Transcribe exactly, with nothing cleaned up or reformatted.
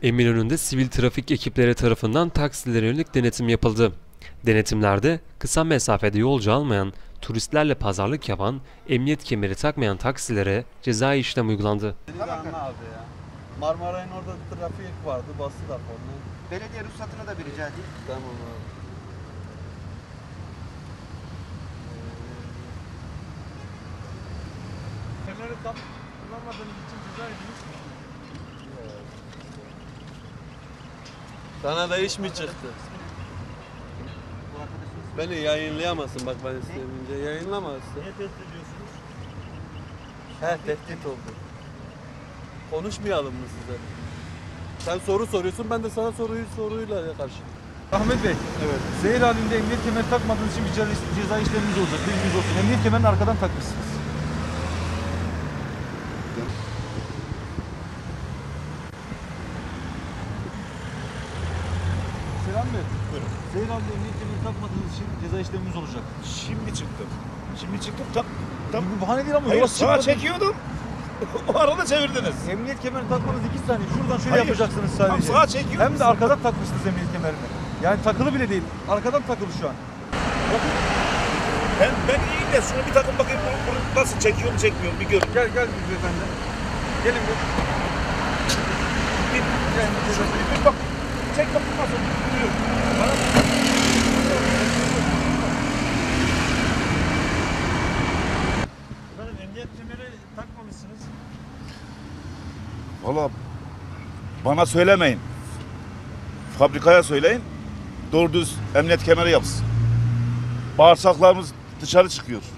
Eminönü'nde sivil trafik ekipleri tarafından taksilere yönelik denetim yapıldı. Denetimlerde kısa mesafede yolcu almayan, turistlerle pazarlık yapan, emniyet kemeri takmayan taksilere cezai işlem uygulandı. Tamam abi ya. Marmaray'ın orada trafik vardı, bastılar onu. Belediye ruhsatını da bir rica edeyim. Tamam abi. Kemeri tam kullanmadığınız için ceza yediniz mi? Sana da iş mi çıktı? Bu arkadaşımız. Beni yayınlayamazsın bak ben isteyince yayınlamazsın. Niye tehdit ediyorsunuz? He tehdit oldu. Konuşmayalım mı size? Sen soru soruyorsun ben de sana soruyu soruyla karşı. Ahmet Bey, evet. Zehir halinde emniyet kemeri takmadığınız için bir ceza, ceza işleminiz olacak. Bilginiz olsun. Emniyet kemerini arkadan takmışsınız. Selam Bey. Buyurun. Zehir halinde emniyet kemeri takmadığınız için ceza işleminiz olacak. Şimdi çıktım. Şimdi çıktım tam tam. Bu bir bahane değil ama Hayır, yola sağa çıkmadan- çekiyordum. O arada çevirdiniz. Emniyet kemerini takmanız iki saniye. Şuradan şöyle Hayır, yapacaksınız tam sadece. sağa çekiyordum. Hem de arkadan takmışsınız emniyet kemerini. Yani takılı bile değil. Arkadan takılı şu an. Ben ben iyiyim de şunu bir takım bakayım bunu, bunu nasıl çekiyor mu çekmiyor mu bir görün. Gel gel beyefendi. Gelin bir. Bir, bir, bir bak. Çek bakayım nasıl duruyor. Bana Efendim emniyet kemeri takmamışsınız. Valla bana söylemeyin. Fabrikaya söyleyin. Doğru düz emniyet kemeri yapsın. Bağırsaklarımız dışarı çıkıyor.